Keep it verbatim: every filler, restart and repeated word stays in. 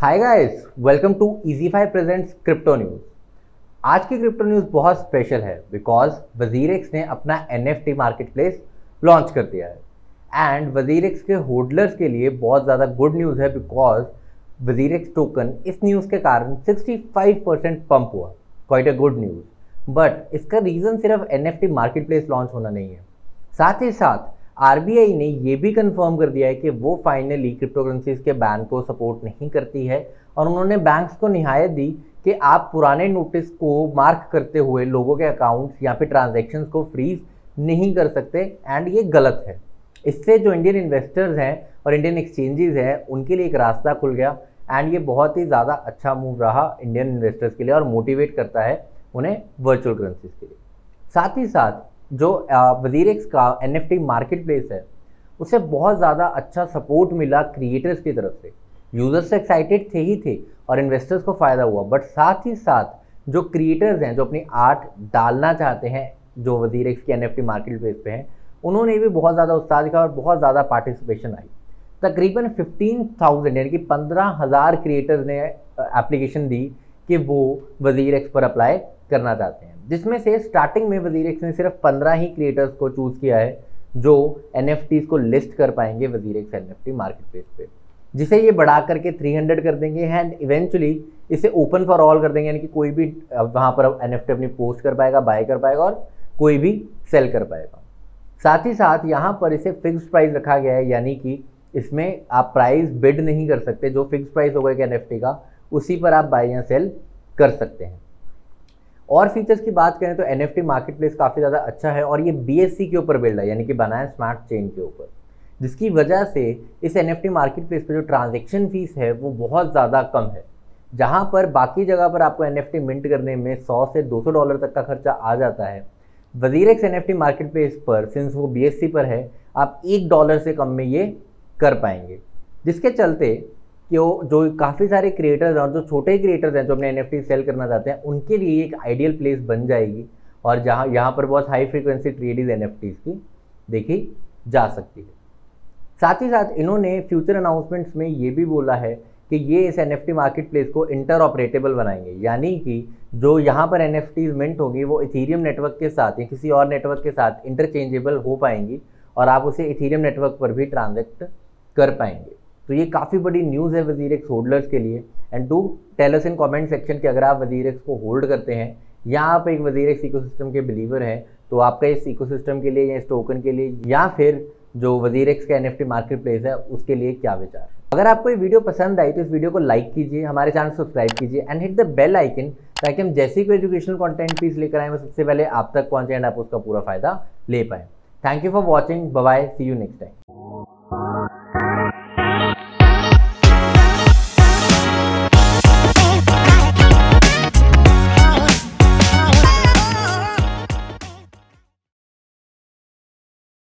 Hi guys, welcome to Easify presents crypto news. आज की crypto news बहुत special है बिकॉज वजीरेक्स ने अपना एनएफटी मार्केट प्लेस लॉन्च कर दिया है एंड वजीरेक्स के होल्डर्स के लिए बहुत ज़्यादा गुड न्यूज़ है बिकॉज वजीरेक्स टोकन इस न्यूज़ के कारण पैंसठ परसेंट पंप हुआ। Quite a good news. But इसका रीज़न सिर्फ एनएफटी मार्केट प्लेस लॉन्च होना नहीं है, साथ ही साथ आरबीआई ने ये भी कंफर्म कर दिया है कि वो फाइनली क्रिप्टो करेंसीज के बैन को सपोर्ट नहीं करती है और उन्होंने बैंक्स को निहायत दी कि आप पुराने नोटिस को मार्क करते हुए लोगों के अकाउंट्स या फिर ट्रांजैक्शंस को फ्रीज नहीं कर सकते एंड ये गलत है। इससे जो इंडियन इन्वेस्टर्स हैं और इंडियन एक्सचेंजेस हैं उनके लिए एक रास्ता खुल गया एंड ये बहुत ही ज़्यादा अच्छा मूव रहा इंडियन इन्वेस्टर्स के लिए और मोटिवेट करता है उन्हें वर्चुअल करेंसीज के लिए। साथ ही साथ जो वजीरेक्स का एनएफटी मार्केट प्लेस है उसे बहुत ज़्यादा अच्छा सपोर्ट मिला क्रिएटर्स की तरफ से। यूजर्स से एक्साइटेड थे ही थे और इन्वेस्टर्स को फ़ायदा हुआ, बट साथ ही साथ जो क्रिएटर्स हैं जो अपनी आर्ट डालना चाहते हैं जो वजीरेक्स की एनएफटी मार्केट प्लेस पे हैं उन्होंने भी बहुत ज़्यादा उत्साह दिखाया और बहुत ज़्यादा पार्टिसिपेशन आई। तकरीबन फिफ्टीन थाउजेंड यानी कि पंद्रह हज़ार क्रिएटर्स ने एप्लीकेशन दी कि वो वजीरेक्स पर अप्लाई करना चाहते हैं, जिसमें से स्टार्टिंग में वजीरेक्स ने सिर्फ पंद्रह ही क्रिएटर्स को चूज़ किया है जो एनएफटीज को लिस्ट कर पाएंगे वजीरेक्स एनएफटी मार्केट प्लेस पे, जिसे ये बढ़ा करके तीन सौ कर देंगे एंड इवेंचुअली इसे ओपन फॉर ऑल कर देंगे, यानी कि कोई भी वहाँ पर एनएफटी अपनी पोस्ट कर पाएगा, बाय कर पाएगा और कोई भी सेल कर पाएगा। साथ ही साथ यहाँ पर इसे फिक्स्ड प्राइस रखा गया है, यानी कि इसमें आप प्राइस बिड नहीं कर सकते, जो फिक्स प्राइस होगा एनएफटी का उसी पर आप बाय या सेल कर सकते हैं। और फीचर्स की बात करें तो एनएफटी मार्केट प्लेस काफ़ी ज़्यादा अच्छा है और ये बीएससी के ऊपर बिल्ड है, यानी कि बना है स्मार्ट चेन के ऊपर, जिसकी वजह से इस एनएफटी मार्केट प्लेस पे जो ट्रांजैक्शन फीस है वो बहुत ज़्यादा कम है। जहां पर बाकी जगह पर आपको एनएफटी मिंट करने में सौ से दो सौ डॉलर तक का खर्चा आ जाता है, वजीरेक्स एनएफटी मार्केट प्लेस पर सिंस वो बीएससी पर है आप एक डॉलर से कम में ये कर पाएंगे, जिसके चलते कि वो जो काफ़ी सारे क्रिएटर्स हैं और जो छोटे क्रिएटर्स हैं जो अपने एनएफटी सेल करना चाहते हैं उनके लिए एक आइडियल प्लेस बन जाएगी और जहाँ यहाँ पर बहुत हाई फ्रीक्वेंसी ट्रेडिंग एनएफटीज की देखी जा सकती है। साथ ही साथ इन्होंने फ्यूचर अनाउंसमेंट्स में ये भी बोला है कि ये इस एनएफटी मार्केट प्लेस को इंटर ऑपरेटेबल बनाएंगे, यानी कि जो यहाँ पर एनएफटीज मिंट होगी वो इथीरियम नेटवर्क के साथ या किसी और नेटवर्क के साथ इंटरचेंजेबल हो पाएंगी और आप उसे इथीरियम नेटवर्क पर भी ट्रांजैक्ट कर पाएंगे। तो ये काफ़ी बड़ी न्यूज़ है वजीरेक्स होल्डर्स के लिए and to tell us in comment section कि अगर आप वजीरेक्स को होल्ड करते हैं या आप एक वजीरेक्स इकोसिस्टम के बिलीवर हैं तो आपका इस इकोसिस्टम के लिए या इस टोकन के लिए या फिर जो वजीरेक्स का एनएफटी मार्केट प्लेस है उसके लिए क्या विचार है। अगर आपको ये वीडियो पसंद आई तो इस वीडियो को लाइक कीजिए, हमारे चैनल को सब्सक्राइब कीजिए and hit the bell icon ताकि हम जैसे कोई एजुकेशनल कंटेंट पीस लेकर आए वो सबसे पहले आप तक पहुंचे एंड आप उसका पूरा फायदा ले पाएँ। Thank you for watching, bye bye, see you next time.